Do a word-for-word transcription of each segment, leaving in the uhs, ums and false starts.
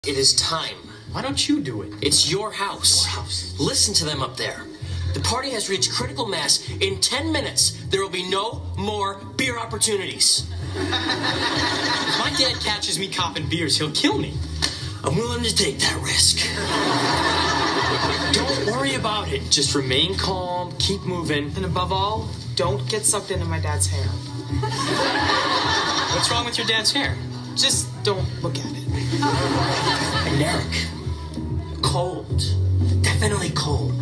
It is time. Why don't you do it? It's your house. Your house. Listen to them up there. The party has reached critical mass. In ten minutes, there will be no more beer opportunities. If my dad catches me copping beers, he'll kill me. I'm willing to take that risk. Don't worry about it. Just remain calm, keep moving. And above all, don't get sucked into my dad's hair. What's wrong with your dad's hair? Just don't look at it. And Eric, cold. Definitely cold.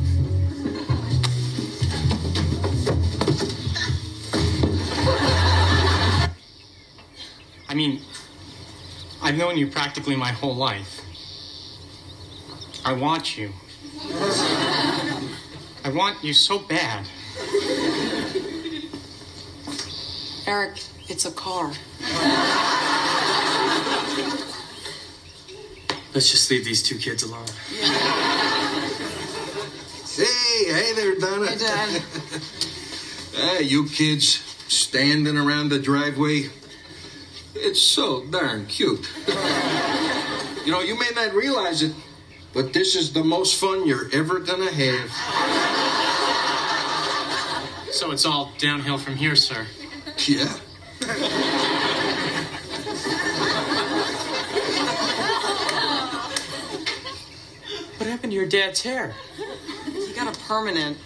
I mean, I've known you practically my whole life. I want you. I want you so bad. Eric, it's a car. Let's just leave these two kids alone. Hey, hey there, Donna. Hey, Dad. Hey, you kids standing around the driveway. It's so darn cute. You know, you may not realize it, but this is the most fun you're ever gonna have. So it's all downhill from here, sir. Yeah. What happened to your dad's hair? He got a permanent.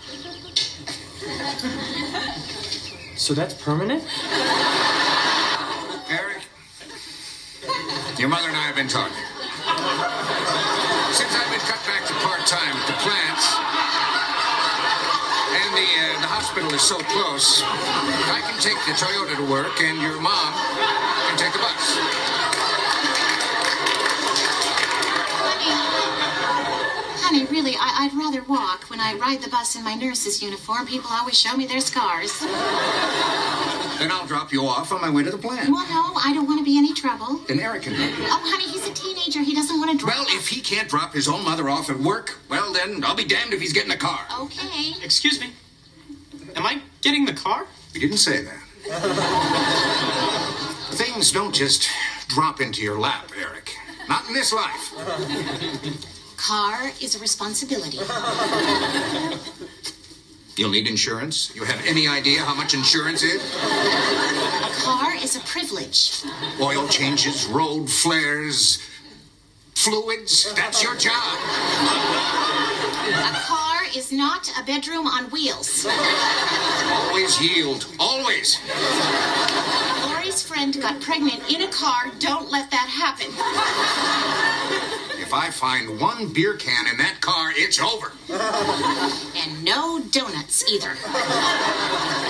So that's permanent? Eric, your mother and I have been talking. Since I've been cut back to part-time at the plants, and the, uh, the hospital is so close, I can take the Toyota to work, and your mom can take the bus. Honey, really, I, I'd rather walk. When I ride the bus in my nurse's uniform, people always show me their scars. Then I'll drop you off on my way to the plant. Well, no, I don't want to be any trouble. Then Eric can drop you. Oh, honey, he's a teenager. He doesn't want to drive. Well, if he can't drop his own mother off at work, well, then I'll be damned if he's getting a car. Okay. Excuse me. Am I getting the car? We didn't say that. Things don't just drop into your lap, Eric. Not in this life. Car is a responsibility. You'll need insurance. You have any idea how much insurance is? A car is a privilege. Oil changes, road flares, fluids. That's your job. A car is not a bedroom on wheels. Always yield. Always. Lori's friend got pregnant in a car. Don't let that happen. If I find one beer can in that car, it's over. And no donuts either.